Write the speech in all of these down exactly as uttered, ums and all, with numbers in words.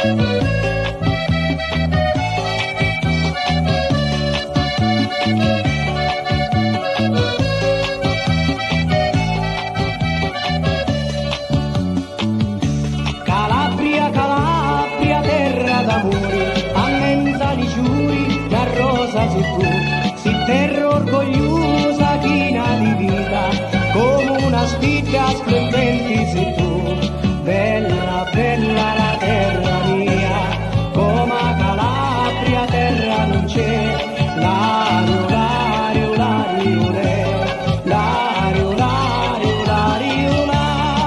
Calabria, Calabria, terra d'amori, ammenza di giuri, la rosa sei tu, si terra orgogliosa, china di vita, come una spicca splendente sei tu, bella, bella la terra mia, come Calabria, terra non c'è, l'ario, l'ario, l'ario, l'ario, l'ario, l'ario, l'ario.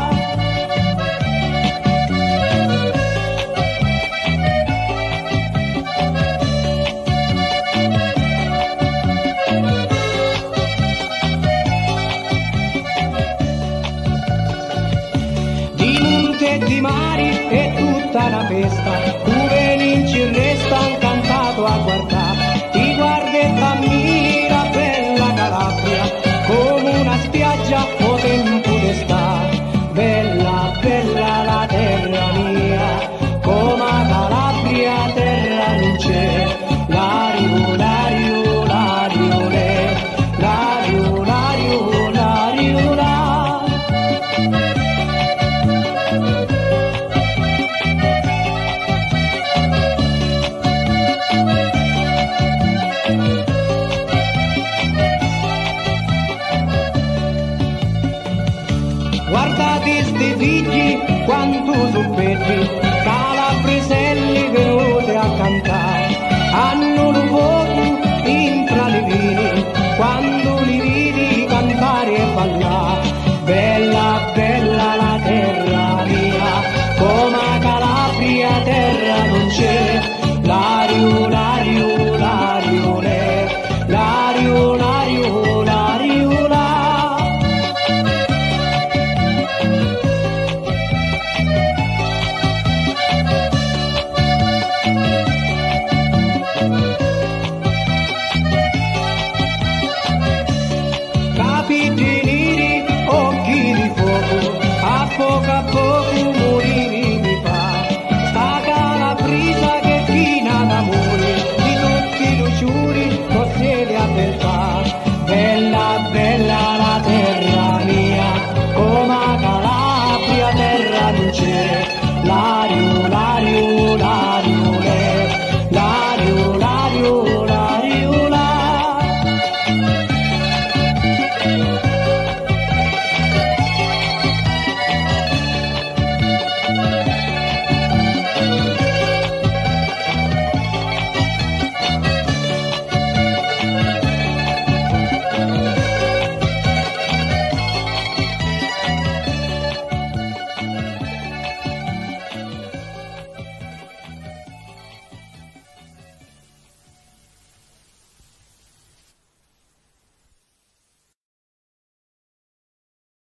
E di mari è tutta una festa, tu veni ci resta incantato a guardare, ti guarda e t'ammira bella Calabria, come una spiaggia o tempo d'estate, bella, bella la terra mia, come Calabria terra non c'è, l'ario, l'ario, l'ario, l'ario, l'ario, l'ario, l'ario. Guardate sti figli quanto sono belli, calabriselli venuti a cantare, hanno un